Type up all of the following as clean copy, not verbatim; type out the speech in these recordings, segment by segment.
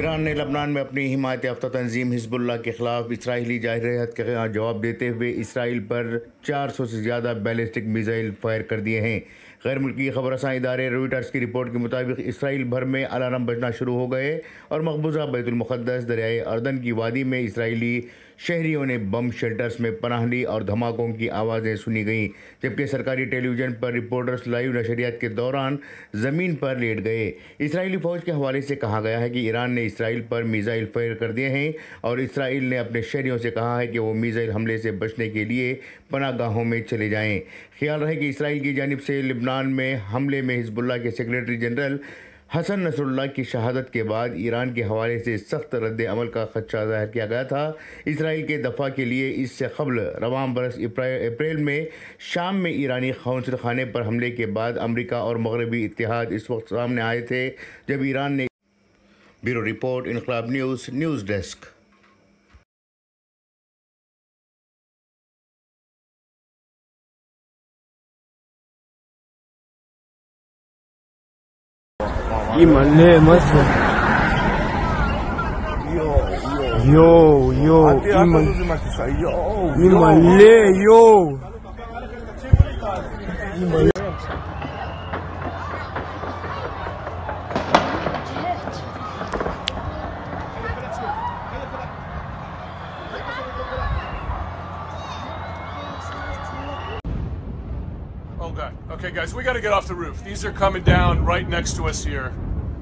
Iran ने लबनान में अपनी हिमायत याफ्ता तंजीम हिजबुल्लाह के खिलाफ इसराइली जारहियत का जवाब देते हुए इसराइल पर 400 से ज़्यादा बैलिस्टिक मिसाइल फायर कर दिए हैं। गैर मुल्की खबरसां इदारे रॉयटर्स की रिपोर्ट के मुताबिक इसराइल भर में अलार्म बजना शुरू हो गए और मकबूजा बैतुल मुक़द्दस दरियाए अर्दन की वादी में इसराइली शहरियों ने बम शेल्टर्स में पनाह ली और धमाकों की आवाज़ें सुनी गईं, जबकि सरकारी टेलीविज़न पर रिपोर्टर्स लाइव नशरियात के दौरान ज़मीन पर लेट गए। इसराइली फ़ौज के हवाले से कहा गया है कि ईरान ने इसराइल पर मिसाइल फायर कर दिए हैं और इसराइल ने अपने शहरियों से कहा है कि वो मिसाइल हमले से बचने के लिए पनाहगाहों में चले जाएं। ख्याल रहे कि इसराइल की जानिब से लबनान में हमले में हिजबुल्लाह के सेक्रेटरी जनरल हसन नसरुल्लाह की शहादत के बाद ईरान के हवाले से सख्त रद्द अमल का खदशा ज़ाहिर किया गया था। इसराइल के दफ़ा के लिए इससे कबल रवां बरस अप्रैल में शाम में ईरानी कौंसल खाने पर हमले के बाद अमरीका और मगरबी इत्तेहाद इस वक्त सामने आए थे जब ईरान ने। Bureau report, Inquilab news, news desk. Imale masa. Yo. Imale yo. Oh God. Okay, guys, we got to get off the roof. These are coming down right next to us here.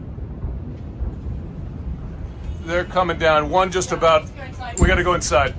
They're coming down. One just about. We got to go inside.